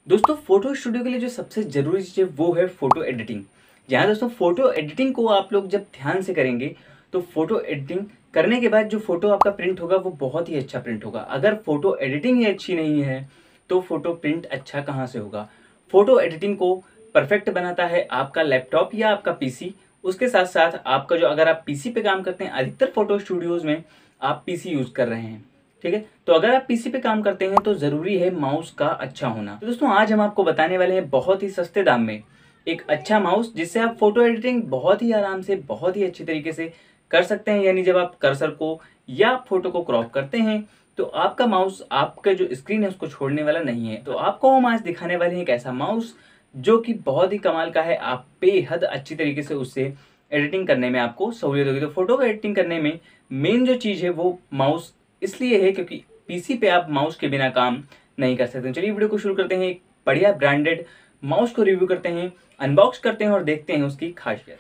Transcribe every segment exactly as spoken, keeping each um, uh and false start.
दोस्तों photo studio के लिए जो सबसे ज़रूरी चीज़ है वो है फ़ोटो एडिटिंग। जहाँ दोस्तों फ़ोटो एडिटिंग को आप लोग जब ध्यान से करेंगे तो फ़ोटो एडिटिंग करने के बाद जो फ़ोटो आपका प्रिंट होगा वो बहुत ही अच्छा प्रिंट होगा। अगर फ़ोटो एडिटिंग ही अच्छी नहीं है तो फ़ोटो प्रिंट अच्छा कहाँ से होगा। फ़ोटो एडिटिंग को परफेक्ट बनाता है आपका लैपटॉप या आपका पीसी। उसके साथ साथ आपका जो अगर आप पीसी पे काम करते हैं, अधिकतर फ़ोटो स्टूडियोज़ में आप पीसी यूज़ कर रहे हैं, ठीक है। तो अगर आप पीसी पे काम करते हैं तो ज़रूरी है माउस का अच्छा होना। तो दोस्तों आज हम आपको बताने वाले हैं बहुत ही सस्ते दाम में एक अच्छा माउस जिससे आप फोटो एडिटिंग बहुत ही आराम से बहुत ही अच्छी तरीके से कर सकते हैं। यानी जब आप कर्सर को या फोटो को क्रॉप करते हैं तो आपका माउस आपका जो स्क्रीन है उसको छोड़ने वाला नहीं है। तो आपको हम आज दिखाने वाले हैं एक ऐसा माउस जो कि बहुत ही कमाल का है। आप बेहद अच्छी तरीके से उससे एडिटिंग करने में आपको सहूलियत होगी। तो फोटो को एडिटिंग करने में मेन जो चीज़ है वो माउस इसलिए है क्योंकि पीसी पे आप माउस के बिना काम नहीं कर सकते। चलिए वीडियो को शुरू करते हैं। एक बढ़िया ब्रांडेड माउस को रिव्यू करते हैं, अनबॉक्स करते हैं और देखते हैं उसकी खासियत।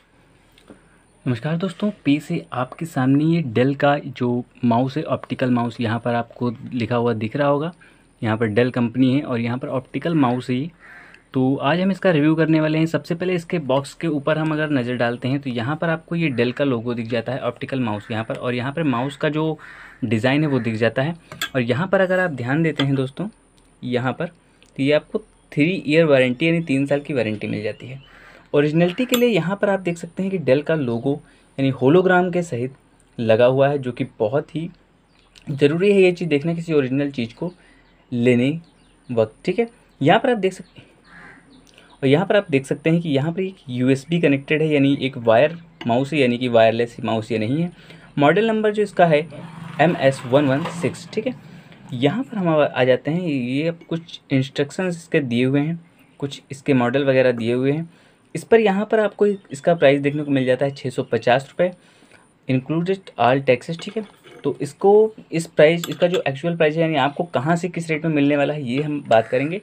नमस्कार दोस्तों, पी से आपके सामने ये डेल का जो माउस है, ऑप्टिकल माउस, यहाँ पर आपको लिखा हुआ दिख रहा होगा। यहाँ पर डेल कंपनी है और यहाँ पर ऑप्टिकल माउस है ये। तो आज हम इसका रिव्यू करने वाले हैं। सबसे पहले इसके बॉक्स के ऊपर हम अगर नज़र डालते हैं तो यहाँ पर आपको ये डेल का लोगो दिख जाता है, ऑप्टिकल माउस यहाँ पर, और यहाँ पर माउस का जो डिज़ाइन है वो दिख जाता है। और यहाँ पर अगर आप ध्यान देते हैं दोस्तों, यहाँ पर तो ये आपको थ्री ईयर वारंटी यानी तीन साल की वारंटी मिल जाती है। ओरिजिनलिटी के लिए यहाँ पर आप देख सकते हैं कि डेल का लोगो यानी होलोग्राम के सहित लगा हुआ है, जो कि बहुत ही ज़रूरी है ये चीज़ देखना किसी ओरिजिनल चीज़ को लेने वक्त, ठीक है। यहाँ पर आप देख सकते हैं और यहाँ पर आप देख सकते हैं कि यहाँ पर एक यूएसबी कनेक्टेड है, यानी एक वायर माउस है, यानी कि वायरलेस माउस ये नहीं है। मॉडल नंबर जो इसका है M S one one six, ठीक है। यहाँ पर हम आ जाते हैं, ये अब कुछ इंस्ट्रक्शंस इसके दिए हुए हैं, कुछ इसके मॉडल वगैरह दिए हुए हैं इस पर। यहाँ पर आपको इसका प्राइस देखने को मिल जाता है छः सौ पचास रुपये इंक्लूडेड ऑल टैक्सेस, ठीक है। तो इसको इस प्राइस इसका जो एक्चुअल प्राइस है यानी आपको कहाँ से किस रेट में मिलने वाला है ये हम बात करेंगे।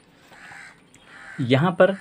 यहाँ पर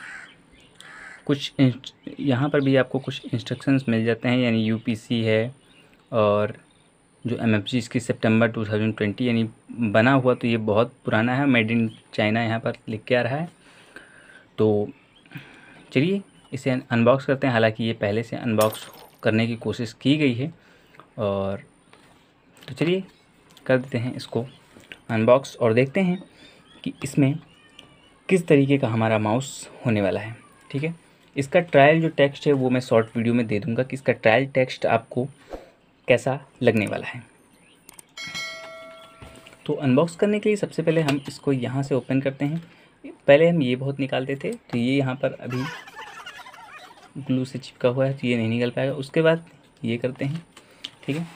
कुछ यहाँ पर भी आपको कुछ इंस्ट्रक्शंस मिल जाते हैं, यानी यूपीसी है और जो एमएफजी इसकी सितंबर टू थाउजेंड ट्वेंटी यानी बना हुआ, तो ये बहुत पुराना है, मेड इन चाइना यहाँ पर लिख के आ रहा है। तो चलिए इसे अनबॉक्स करते हैं। हालांकि ये पहले से अनबॉक्स करने की कोशिश की गई है, और तो चलिए कर देते हैं इसको अनबॉक्स और देखते हैं कि इसमें किस तरीके का हमारा माउस होने वाला है, ठीक है। इसका ट्रायल जो टेक्स्ट है वो मैं शॉर्ट वीडियो में दे दूंगा कि इसका ट्रायल टेक्स्ट आपको कैसा लगने वाला है। तो अनबॉक्स करने के लिए सबसे पहले हम इसको यहाँ से ओपन करते हैं। पहले हम ये बहुत निकालते थे, तो ये यहाँ पर अभी ग्लू से चिपका हुआ है तो ये नहीं निकल पाएगा। उसके बाद ये करते हैं, ठीक है।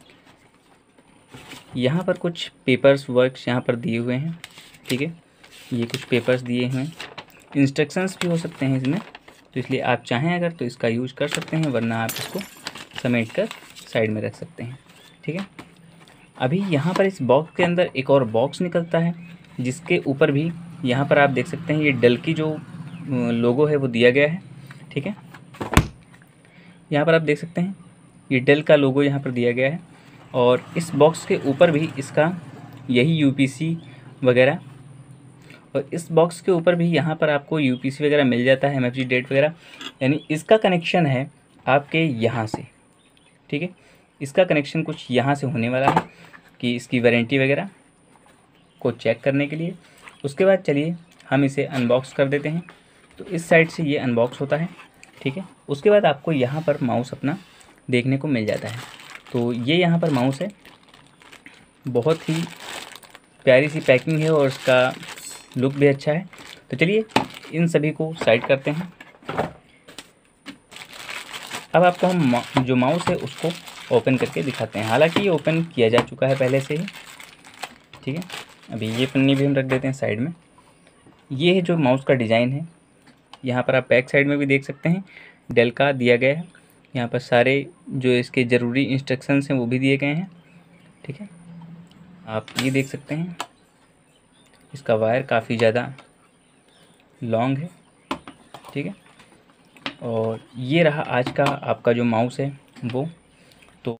यहाँ पर कुछ पेपर्स वर्क्स यहाँ पर दिए हुए हैं, ठीक है। ये कुछ पेपर्स दिए हुए हैं, इंस्ट्रक्शंस भी हो सकते हैं इसमें, तो इसलिए आप चाहें अगर तो इसका यूज कर सकते हैं, वरना आप इसको समेट कर साइड में रख सकते हैं, ठीक है। अभी यहाँ पर इस बॉक्स के अंदर एक और बॉक्स निकलता है, जिसके ऊपर भी यहाँ पर आप देख सकते हैं ये डेल की जो लोगो है वो दिया गया है, ठीक है। यहाँ पर आप देख सकते हैं ये डेल का लोगो यहाँ पर दिया गया है, और इस बॉक्स के ऊपर भी इसका यही यूपीसी वगैरह, और इस बॉक्स के ऊपर भी यहाँ पर आपको यूपीसी वगैरह मिल जाता है, एमएफजी डेट वगैरह। यानी इसका कनेक्शन है आपके यहाँ से, ठीक है। इसका कनेक्शन कुछ यहाँ से होने वाला है कि इसकी वारंटी वगैरह को चेक करने के लिए। उसके बाद चलिए हम इसे अनबॉक्स कर देते हैं। तो इस साइड से ये अनबॉक्स होता है, ठीक है। उसके बाद आपको यहाँ पर माउस अपना देखने को मिल जाता है। तो ये यहाँ पर माउस है, बहुत ही प्यारी सी पैकिंग है और इसका लुक भी अच्छा है। तो चलिए इन सभी को साइड करते हैं। अब आपको हम जो माउस है उसको ओपन करके दिखाते हैं। हालांकि ये ओपन किया जा चुका है पहले से ही, ठीक है। अभी ये पन्नी भी हम रख देते हैं साइड में। ये है जो माउस का डिज़ाइन है। यहाँ पर आप बैक साइड में भी देख सकते हैं डेल का दिया गया है। यहाँ पर सारे जो इसके ज़रूरी इंस्ट्रक्शंस हैं वो भी दिए गए हैं, ठीक है। आप ये देख सकते हैं इसका वायर काफ़ी ज़्यादा लॉन्ग है, ठीक है। और ये रहा आज का आपका जो माउस है वो। तो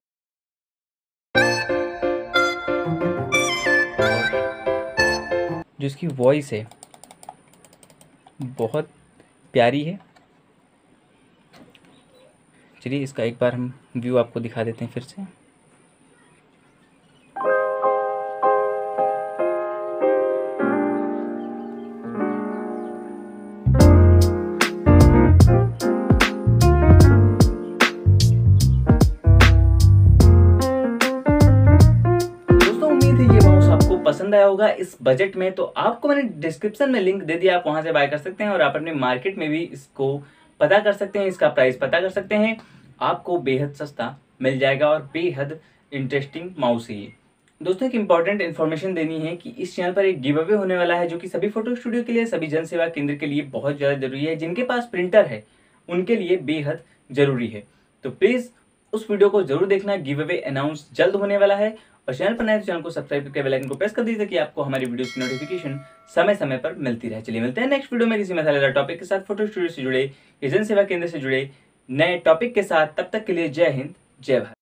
जो इसकी वॉइस है बहुत प्यारी है। चलिए इसका एक बार हम व्यू आपको दिखा देते हैं फिर से। दोस्तों उम्मीद है ये माउस आपको पसंद आया होगा इस बजट में। तो आपको मैंने डिस्क्रिप्शन में लिंक दे दिया, आप वहां से बाय कर सकते हैं और आप अपने मार्केट में भी इसको पता कर सकते हैं, इसका प्राइस पता कर सकते हैं। आपको बेहद सस्ता मिल जाएगा और बेहद इंटरेस्टिंग माउस है ये। दोस्तों एक इंपॉर्टेंट इन्फॉर्मेशन देनी है कि इस चैनल पर एक गिव अवे होने वाला है, जो कि सभी फोटो स्टूडियो के लिए, सभी जन सेवा केंद्र के लिए बहुत ज़्यादा जरूरी है। जिनके पास प्रिंटर है उनके लिए बेहद जरूरी है। तो प्लीज़ उस वीडियो को जरूर देखना, गिव अवे अनाउंस जल्द होने वाला है। और चैनल पर नए तो चैनल को सब्सक्राइब करके बेल आइकन को प्रेस कर दीजिए कि आपको हमारी वीडियोस की नोटिफिकेशन समय समय पर मिलती रहे। चलिए मिलते हैं नेक्स्ट वीडियो में किसी मसालेदार टॉपिक के साथ, फोटो स्टूडियो से जुड़े या जन सेवा केंद्र से जुड़े नए टॉपिक के साथ। तब तक के लिए जय हिंद, जय भारत।